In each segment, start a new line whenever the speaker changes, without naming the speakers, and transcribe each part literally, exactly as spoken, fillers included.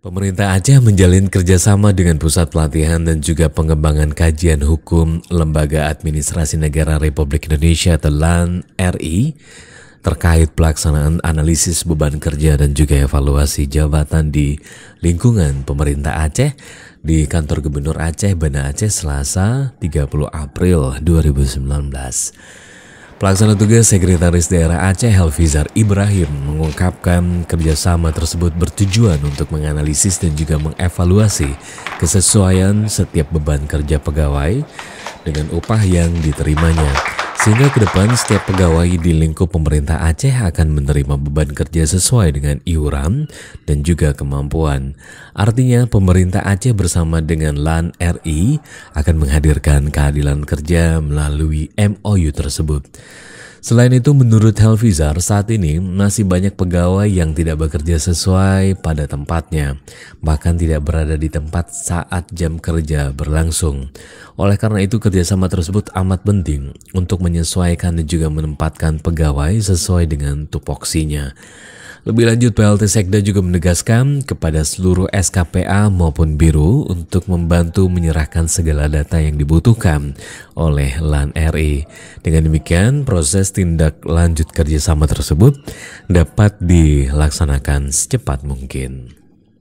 Pemerintah Aceh menjalin kerjasama dengan Pusat Pelatihan dan juga Pengembangan Kajian Hukum Lembaga Administrasi Negara Republik Indonesia atau LAN R I terkait pelaksanaan analisis beban kerja dan juga evaluasi jabatan di lingkungan pemerintah Aceh di Kantor Gubernur Aceh, Banda Aceh, Selasa tiga puluh April dua ribu sembilan belas. Pelaksana tugas Sekretaris Daerah Aceh Helvizar Ibrahim mengungkapkan kerjasama tersebut bertujuan untuk menganalisis dan juga mengevaluasi kesesuaian setiap beban kerja pegawai dengan upah yang diterimanya. Sehingga ke depan setiap pegawai di lingkup pemerintah Aceh akan menerima beban kerja sesuai dengan iuran dan juga kemampuan. Artinya pemerintah Aceh bersama dengan LAN R I akan menghadirkan keadilan kerja melalui M O U tersebut. Selain itu, menurut Helvizar, saat ini masih banyak pegawai yang tidak bekerja sesuai pada tempatnya, bahkan tidak berada di tempat saat jam kerja berlangsung. Oleh karena itu, kerjasama tersebut amat penting untuk menyesuaikan dan juga menempatkan pegawai sesuai dengan tupoksinya. Lebih lanjut, P L T Sekda juga menegaskan kepada seluruh S K P A maupun Biro untuk membantu menyerahkan segala data yang dibutuhkan oleh LAN R I. Dengan demikian, proses tindak lanjut kerjasama tersebut dapat dilaksanakan secepat mungkin.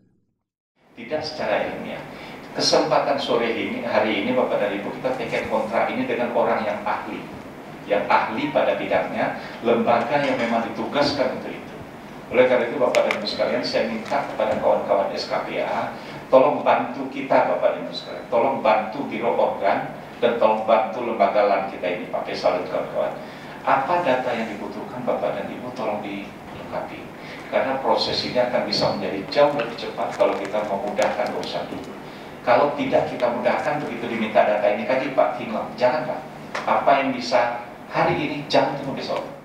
Tidak secara ilmiah. Kesempatan sore ini, hari ini Bapak dan Ibu, kita take kontrak ini dengan orang yang ahli. Yang ahli pada bidangnya, lembaga yang memang ditugaskan untuk itu. Oleh karena itu Bapak dan Ibu sekalian, saya minta kepada kawan-kawan S K P A, tolong bantu kita Bapak dan Ibu sekalian, tolong bantu Biro Organ, dan tolong bantu lembaga LAN kita ini, pakai salut kawan-kawan. Apa data yang dibutuhkan Bapak dan Ibu, tolong dilengkapi. Karena proses ini akan bisa menjadi jauh lebih cepat kalau kita memudahkan urusan dulu. Kalau tidak kita mudahkan, begitu diminta data ini, kaji Pak, hilang. Jangan Pak, apa yang bisa hari ini, jangan tunggu besok.